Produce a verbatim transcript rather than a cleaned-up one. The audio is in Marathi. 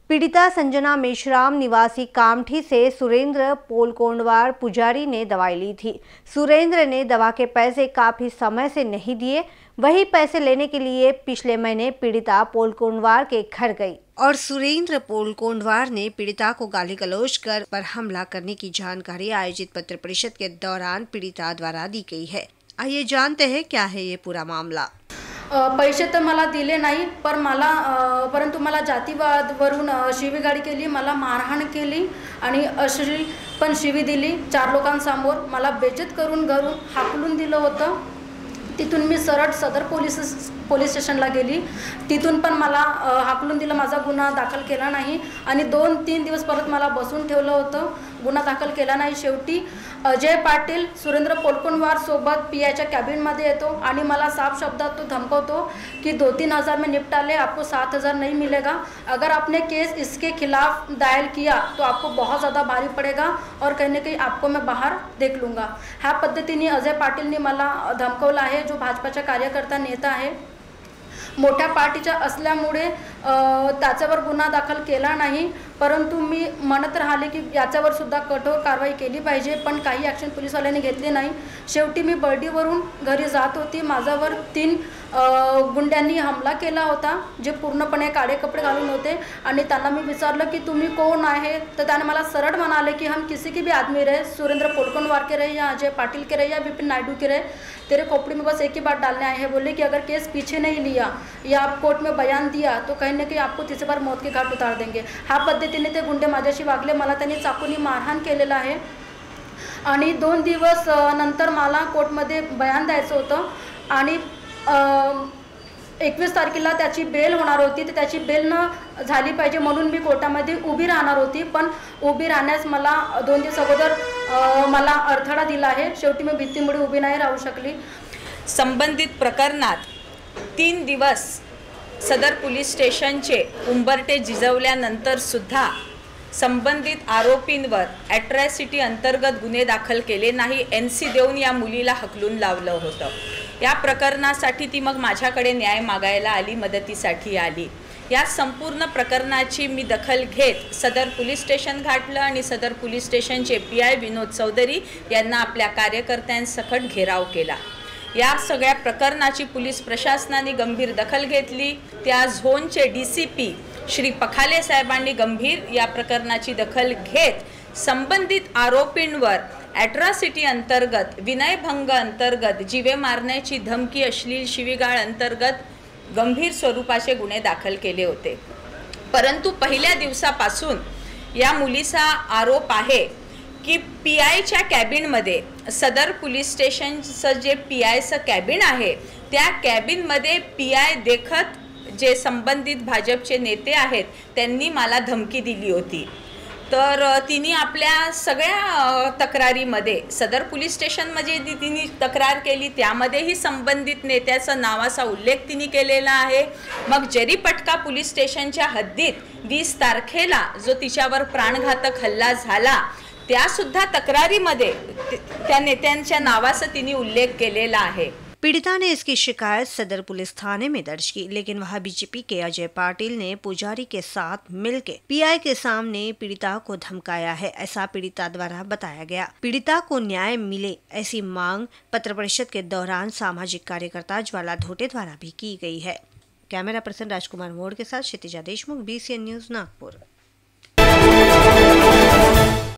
पीड़िता संजना मेश्राम निवासी कामठी से सुरेंद्र पोलकोंडवार पुजारी ने दवाई ली थी। सुरेंद्र ने दवा के पैसे काफी समय से नहीं दिए। वही पैसे लेने के लिए पिछले महीने पीड़िता पोलकोंडवार के घर गई और सुरेंद्र पोलकोंडवार ने पीड़िता को गाली गलौज कर पर हमला करने की जानकारी आयोजित पत्र परिषद के दौरान पीड़िता द्वारा दी गई है। आइए जानते हैं क्या है ये पूरा मामला। पैसे तर मला दिले नाही, पर मला परंतु मला जातीवादवरून शिवीगाळी केली, मला मारहाण केली आणि अश्लील पण शिवी दिली। चार लोकांसमोर मला बेइज्जत करून घरून हाकलून दिलं होतं। तिथून मी सरळ सदर पोलीस पोलीस स्टेशनला गेली। तिथून पण मला हाकलून दिलं, माझा गुन्हा दाखल केला नाही आणि दोन तीन दिवस परत मला बसून ठेवलं होतं, गुन्हा दाखल केला नाही। शेवटी अजय पाटील सुरेंद्र पोलकोंडवार सोबत पीआयच्या कॅबिनमध्ये येतो आणि मला साफ शब्दात तो धमकावतो कि दो तीन हज़ार में निपटा ले, आपको सात हज़ार नहीं मिलेगा। अगर आपने केस इसके खिलाफ दायर किया तो आपको बहुत ज़्यादा भारी पड़ेगा और कहीं ना कहीं आपको मैं बाहर देख लूँगा। ह्या पद्धतीने अजय पाटीलने मला धमकावलं आहे, जो भाजपाचा कार्यकर्ता नेता आहे। मोठ्या पार्टीचा असल्यामुळे त्याच्यावर गुन्हा दाखल केला नाही, परंतु मी म्हणत राहिले की याच्यावर सुद्धा कठोर कारवाई केली पाहिजे, पण काही ॲक्शन पोलीसवाल्यांनी घेतली नाही। शेवटी मी बर्डीवरून घरी जात होती, माझ्यावर तीन गुंड्यांनी हमला केला होता, जे पूर्णपणे काळे कपडे घालून होते आणि त्यांना मी विचारलं की तुम्ही कोण आहे, तर त्याने मला सरळ म्हणाले की हम किसी की भी आदमी रहे, सुरेंद्र पोलकोंडवार के रहे या अजय पाटिल के रहे या विपिन नायडू के रहे, तेरे खोपड़ी में बस एक ही बात डालने आए हैं। बोले कि अगर केस पीछे नहीं लिया या आप कोर्ट में बयान दिया तो कहीं ना कहीं आपको तीसरी बार मौत के घाट उतार देंगे। ह्या पद्धतीने ते गुंडे माझ्याशी वागले, मला त्यांनी चाकूनी मारहाण केलेलं आहे आणि दोन दिवस नंतर मला कोर्टमध्ये बयान द्यायचं होतं आणि एकवीस तारखेला त्याची बेल होणार होती, तर त्याची बेल न झाली पाहिजे म्हणून मी कोर्टामध्ये उभी राहणार होती, पण उभी राहण्यास मला दोन दिवस अगोदर मला अडथळा दिला आहे। शेवटी मी भीतीमुळे उभी नाही राहू शकली। संबंधित प्रकरणात तीन दिवस सदर पोलीस स्टेशनचे उंबरटे झिजवल्यानंतर सुद्धा संबंधित आरोपींवर ॲट्रॉसिटी अंतर्गत गुन्हे दाखल केले नाही। एन सी देऊन या मुलीला हकलून लावलं होतं। या प्रकरणासाठी ती मग माझ्याकडे न्याय मागायला आली, मदतीसाठी आली। या संपूर्ण प्रकरणाची मी दखल घेत सदर पोलीस स्टेशन गाठलं आणि सदर पोलीस स्टेशनचे पी आय विनोद चौधरी यांना आपल्या कार्यकर्त्यांसकट घेराव केला। या सगळ्या प्रकरणाची पोलीस प्रशासनाने गंभीर दखल घेतली। त्या झोनचे D C P Shri Pakhale साहेबांनी गंभीर या प्रकरणाची दखल घेत संबंधित आरोपींवर ॲट्रॉसिटी अंतर्गत, विनयभंग अंतर्गत, जीवे मारण्याची धमकी, अश्लील शिवीगाळ अंतर्गत गंभीर स्वरूपाचे गुन्हे दाखल केले होते। परंतु पहिल्या दिवसापासून या मुलीचा आरोप आहे की पी आयच्या कॅबिनमध्ये, सदर पोलीस स्टेशनचं जे पी आयचं कॅबिन आहे त्या कॅबिनमध्ये पी आय देखत जे संबंधित भाजपचे नेते आहेत त्यांनी मला धमकी दिली होती। तर तिने आपल्या सगळ्या तक्रारीमध्ये सदर पोलीस स्टेशनमध्ये तिने तक्रार केली, त्यामध्येही संबंधित नेत्याचं नावाचा उल्लेख तिने केलेला आहे। मग जरीपटका पोलीस स्टेशनच्या हद्दीत वीस तारखेला जो तिच्यावर प्राणघातक हल्ला झाला त्यासुद्धा तक्रारीमध्ये त्या नेत्यांच्या नावाचा तिने उल्लेख केलेला आहे। पीड़िता ने इसकी शिकायत सदर पुलिस थाने में दर्ज की, लेकिन वहां बीजेपी के अजय पाटिल ने पुजारी के साथ मिलकर पीआई के सामने पीड़िता को धमकाया है, ऐसा पीड़िता द्वारा बताया गया। पीड़िता को न्याय मिले ऐसी मांग पत्र परिषद के दौरान सामाजिक कार्यकर्ता ज्वाला धोटे द्वारा भी की गई है। कैमरा पर्सन राजकुमार मोड़ के साथ Kshitija Deshmukh, B C N news, Nagpur.